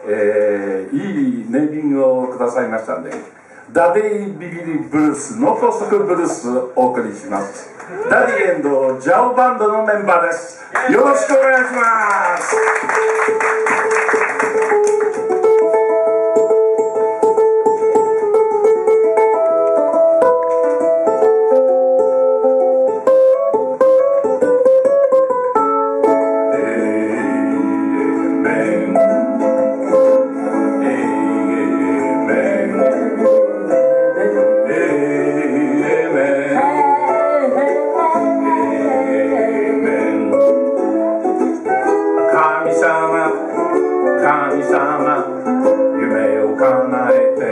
いいネーミングをくださいましたんで、ダディビビリブルース、脳梗塞ブルースをお送りします。ダディ&ジャオバンドのメンバーです。よろしくお願いします。神様、夢を叶えて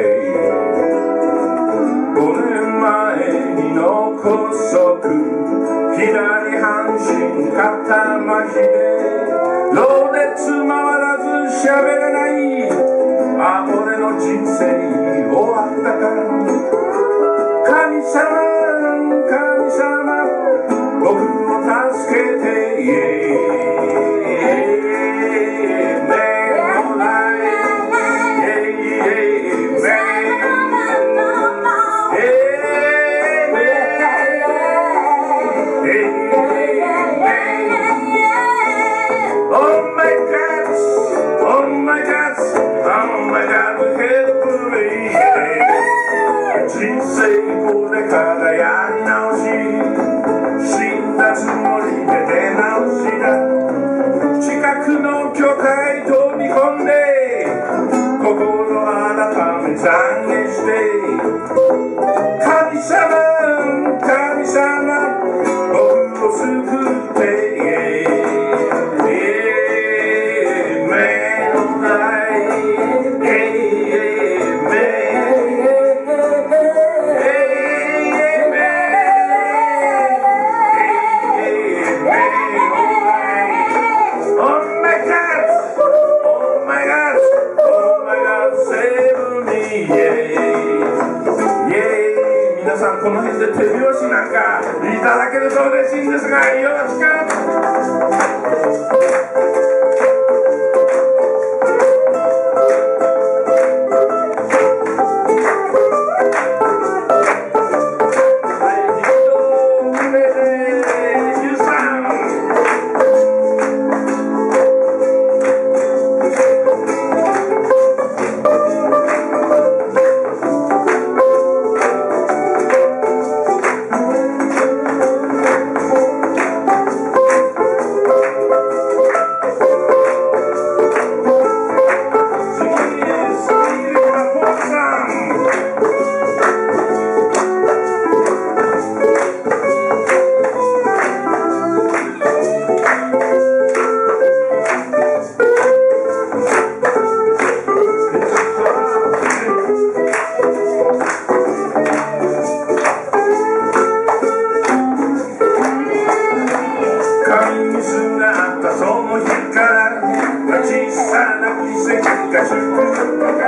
5年前に脳梗塞、左半身肩麻痺でろれつ回らず喋れない、あ、俺の人生終わったか。神様、神様、僕を助けて懺悔して、神様、神様、僕を救って皆さんこの辺で手拍子なんかいただけると嬉しいんですが、よろしく。その日から小さな奇跡が祝福